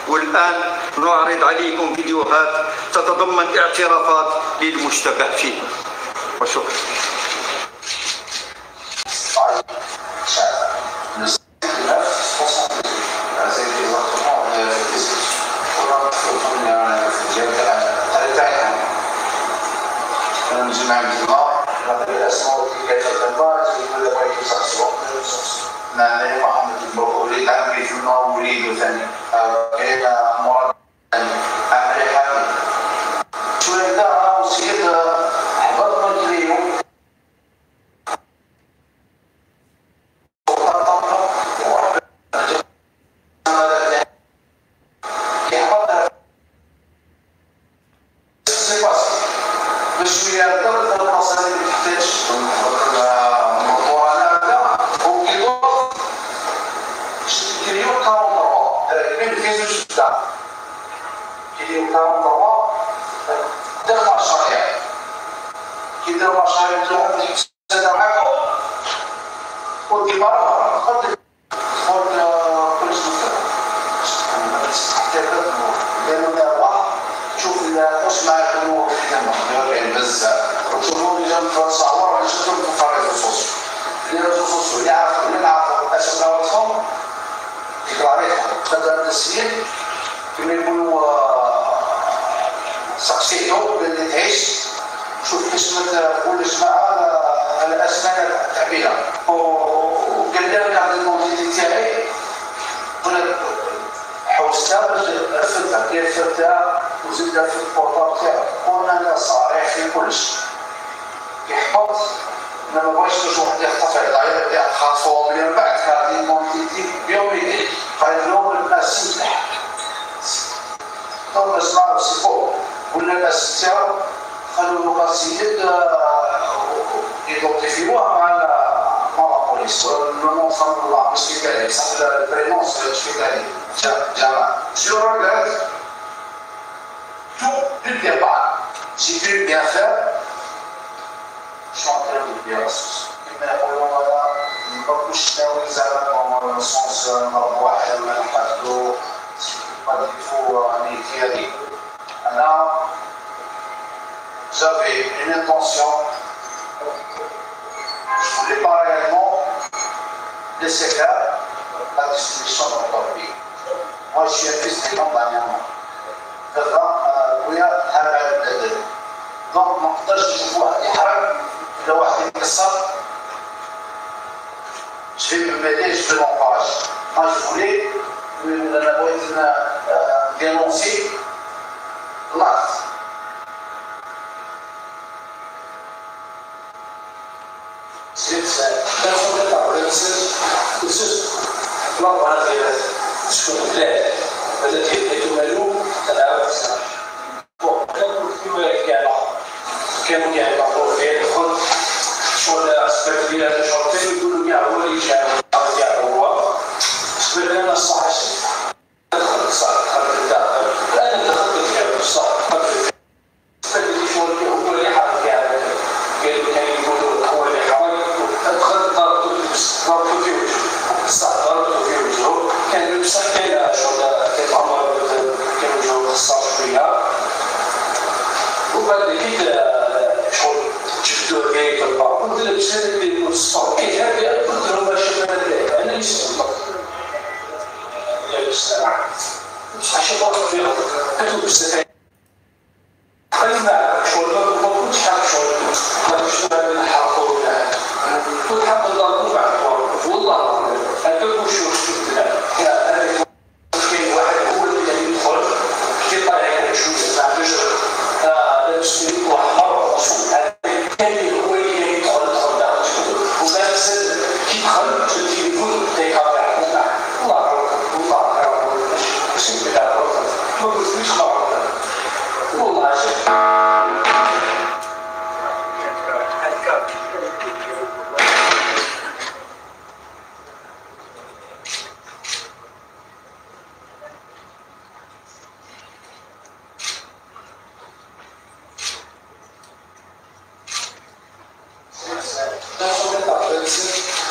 والآن نعرض عليكم فيديوهات تتضمن اعترافات للمشتبه فيه. وشكرا.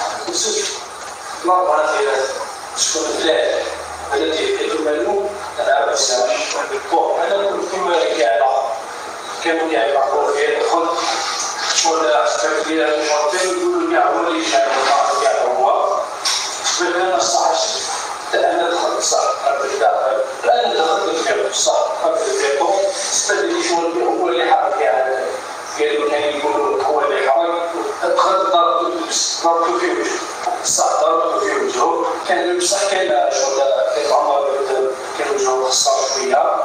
مرة في شكون البلاد التي تمل كانوا يعرفوا في الدخل ولا تكبير المواطن يقولوا لي هو اللي كان هو فكان الصح لأن دخلت صح قبل الداخل لأن دخلت في صح قبل الفيتو استدلي شو اللي هو اللي حرك يعني كانوا يقولوا هو اللي حرك دخلت ضربته في وجهه صح ضربته في وجهه كان بصح كان شغل كان عمر كان وجهه خسر فيها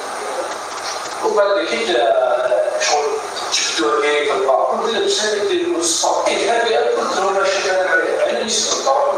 وبعد كده شغل شفتوه هيك في البعض قلت له بس هذا اللي الصح كيف هذا قلت له لا شيء انا ليس بالطبع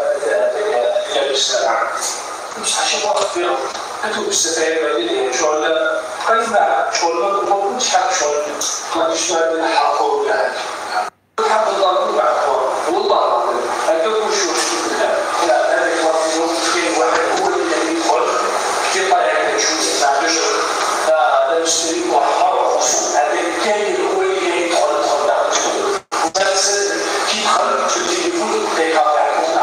مش عشان وقت فيها أنتوا بتستفادوا من شغل قيمة شغل ما كنتش حاب شغل ما كنتش بعد حقه يعني حاب الضرب بعد والله أنتوا شو لا هذا الوقت يوم في واحد هو اللي يدخل كيف طالع شو ما عندوش هذا مشتري واحد هذا كان هو اللي يدخل بس كي دخل شو يقول دقيقة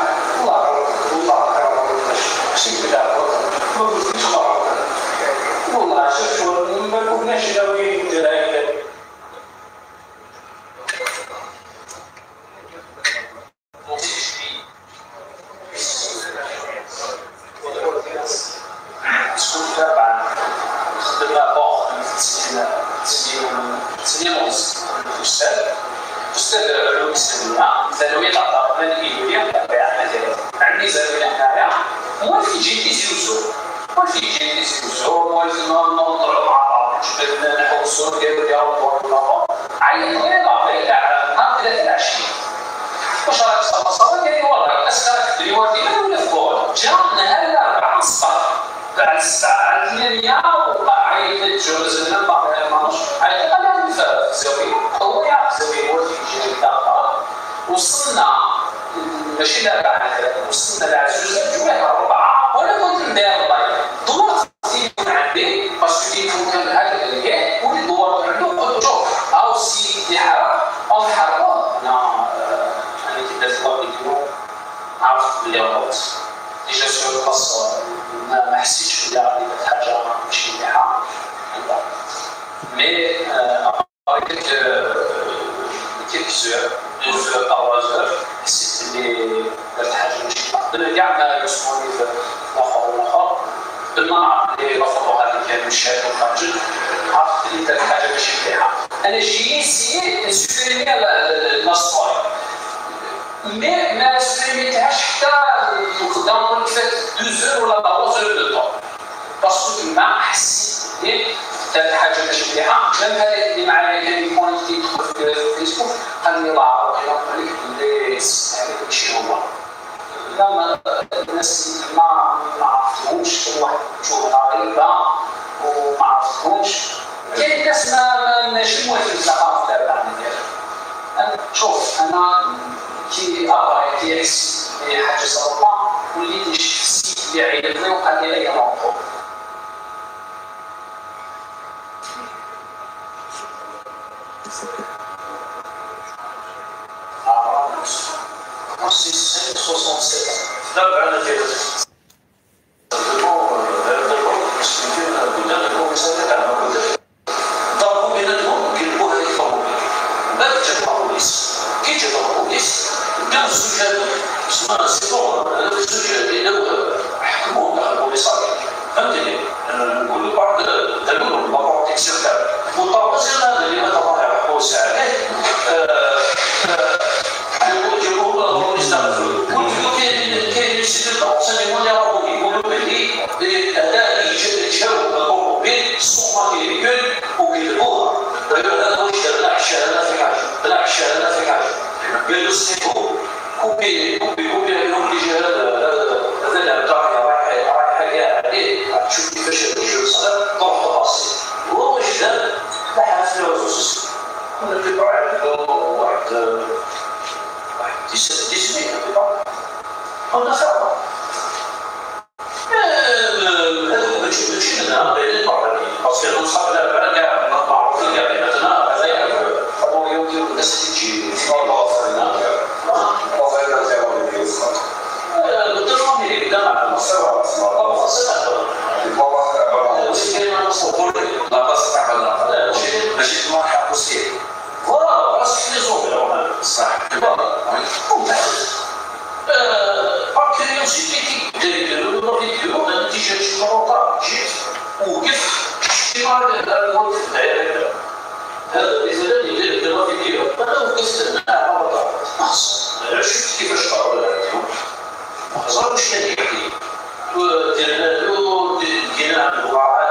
والله شوف ما كناش ناويين ندير طبعا خدمنا باخ تسليم أستاذ العلوم الإسلامية ثانوية الأعضاء المالية عندي زميل هنايا موالف يجي يزوزو موالف يجي يزوزو موالف نضرب مع بعض نحو الصور ديالو عيطوا لي هكذا 23 واش راك صافا قال لي والله اسكا تدري وردينا ولا فوق جا نهار الأربعاء الصباح بعد الساعة 8 وقع عيط جوز لنا باقي مانوش عيط قال لي في زاوية هو يعرف زاوية موالف يجي للدار وصلنا ماشي لا وصلنا لعزوز الجوع 4 وانا كنت ندير دورت يكون عندي باسكو كان هذا اللي ولي دورت عنده قلت شوف هاو السيد اللي حرق او حرقه انا كي درت الفيديو عرفت بلي غلط ديجا سور القصه ما حسيتش بلي غادي حاجه ماشي مليحه مي avec quelques heures 2 heures par 3 heures حسيت بلي درت حاجه ماشي مليحه كاع ما يوصلوني في الاخر بدنا نعرف اللي رفضوا هذيك المشاكل وخرجت عرفت اللي درت حاجه ماشي مليحه انا جاي نسيي نسوبريمي النصوص مي ما سوبريميتهاش حتى نقدر نقول فات 2 ولا 3 دو طون باسكو ما حسيت بلي درت حاجه ماشي مليحه ميم هذاك اللي معايا كان يكونيكتي يدخل في الفيسبوك قال لي الله يرحم عليك اللي هذاك ماشي هو لا الناس ما عرفتهمش واحد شوفها غريبه وما عرفتهمش كاين ناس ماشي موافقين الثقافه تاعنا ديالها شوف انا كي ابغي كيحس بحاجه صعبه وليت نحس اللي عيطني وقال لي لا موضوع Merci, 67. D'abord, on a fait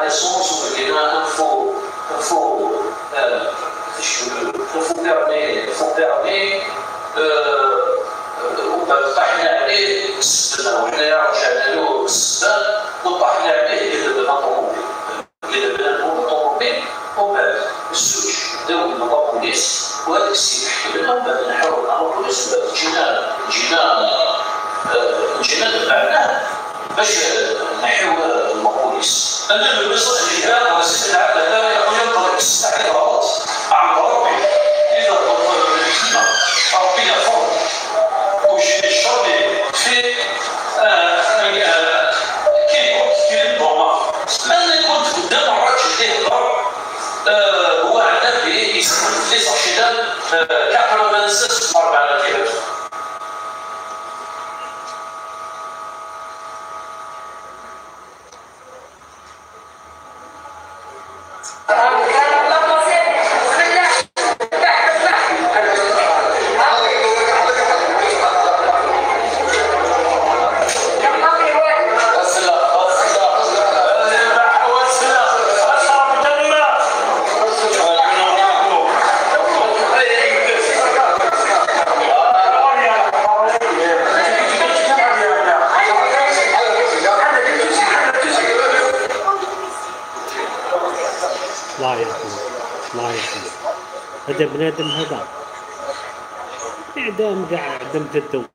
essence permet طحنا عليه السبنه وحنايا رجعنا له السبان وطحنا عليه الى بدا طوموبيل الى بدا طوموبيل ومن بعد الزوج بداو لنا لابوليس وهذاك السيد حكى لنا ومن بعد نحاول مع لابوليس جينا تبعناه باش نحيو لابوليس. انا بالنسبه للجهه وسيد العدل هذا ينطلق الساعه غلط عن ربي اذا ربي يفضل وجه الشرطي في كيف ضمان. أنا كنت قدام الراجل اللي يهضر هو عندنا في يسمى في صحيح 86 4000. هذا بنادم هذا إعدام كاع عدم جدو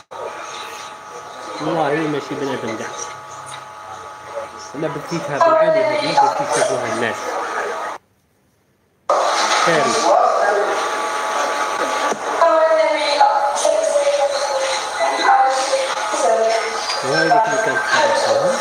والله ماشي بنادم كاع. أنا بديتها بالعالي هذه بديت يشوفوها الناس كارثة. وهاي اللي كانت تحرسها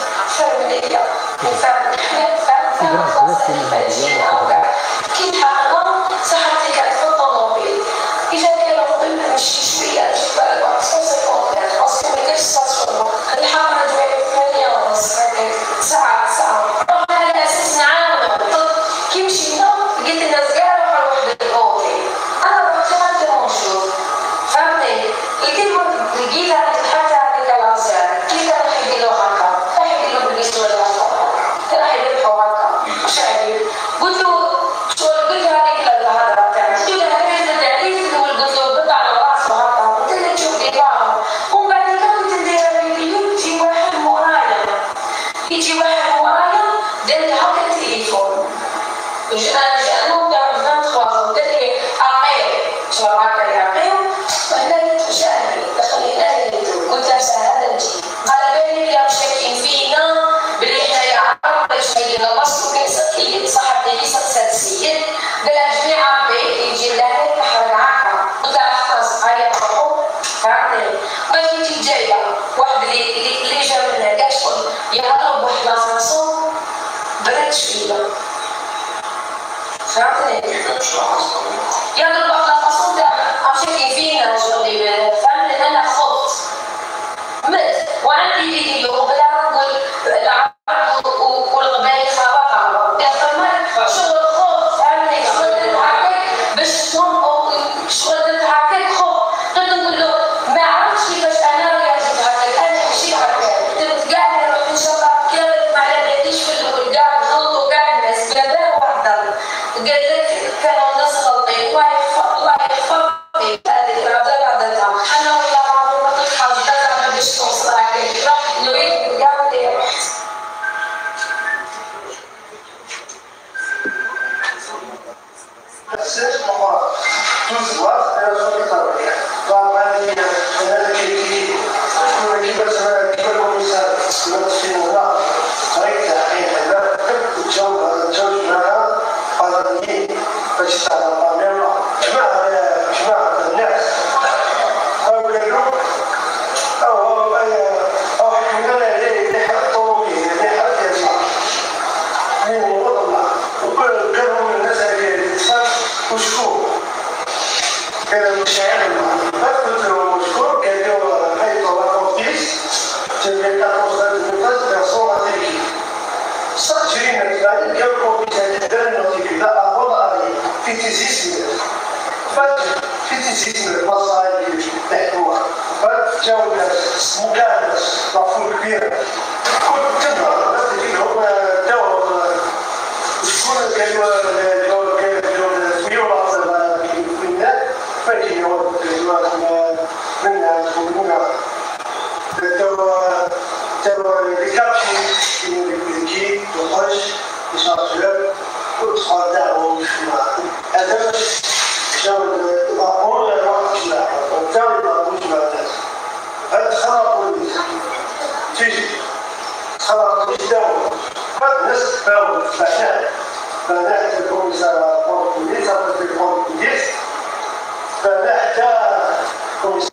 مكانس مفروض كبيرة كل كلمة بس هو دور فنحن كوميسار بورتوغيز في البورتوغيز فنحتى كوميسار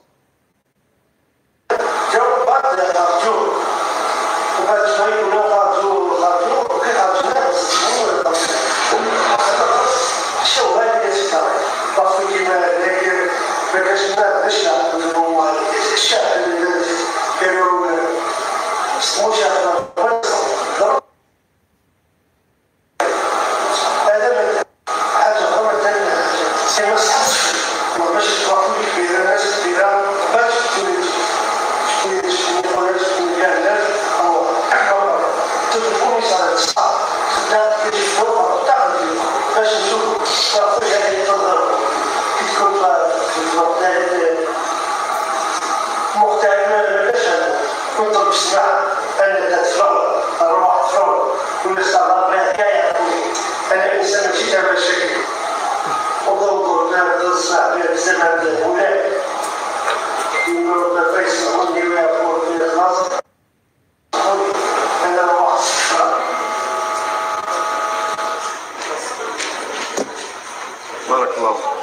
جو بعد خرجوا وبعد شوي كنا خرجوا كي خرجنا بس شو هذه الشيء باسكو كيما هذاك ما كانش نعرفنا الشعب اللي كانوا مش كنت بسمع أن تتفرغ أروح تفرغ ونستغرب بها حكاية أنا إنسان ماشي تاع مشاكل وضرب نسمع بها بزاف هاد الأولاد يقولوا ربي يسمعوني ويعرفوا في خلاص أنا أروح تفرغ. بارك الله.